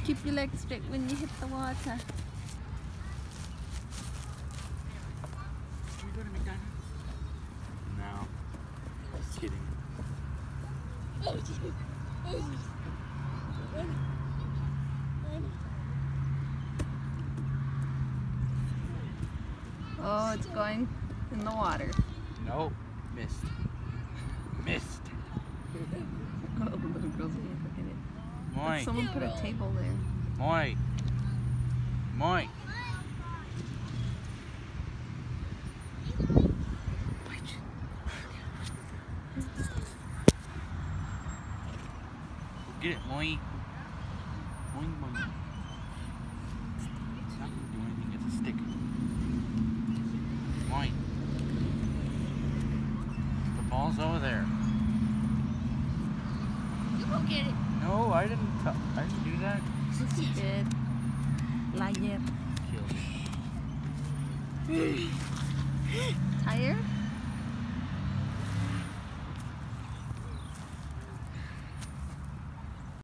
Keep your legs straight when you hit the water. Can we go to McDonald's? No. Just kidding. Oh, it's going in the water. Nope. Missed. Missed. Oh, the little girl's gonna look at it. Moi. Someone put a table there. Moi. Moi. Get it, Moi. Boing, boing. It's not gonna do anything, it's a stick. Moi. The ball's over there. You go get it. No, I didn't do that. Yes, you did. Liar. Killed it. Tired?